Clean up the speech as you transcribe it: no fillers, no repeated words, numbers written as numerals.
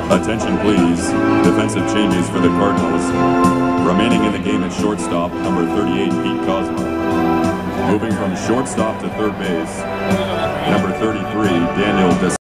Attention please, defensive changes for the Cardinals. Remaining in the game at shortstop, number 38, Pete Kozma. Moving from shortstop to third base, number 33, Daniel